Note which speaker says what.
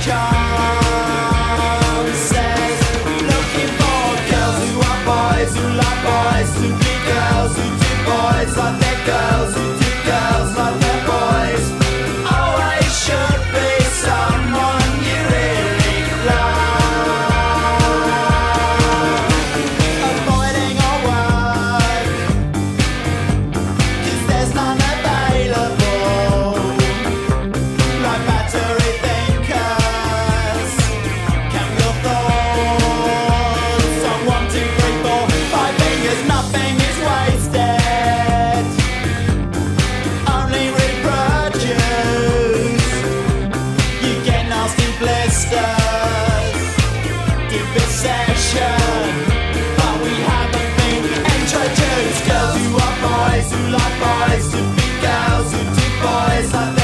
Speaker 1: Says, looking for girls who are boys, who like boys, to be girls who do boys like their girls, who do girls like their boys. Always should be someone you really love. Avoiding all work, 'cause there's none available. Like battery thinkers, count your thoughts on 1, 2, 3, 4, 5 fingers. Nothing is wasted, only reproduce. You get nasty blisters, deep obsession, but we haven't been introduced. Girls who are boys, who like boys, to be girls who do boys like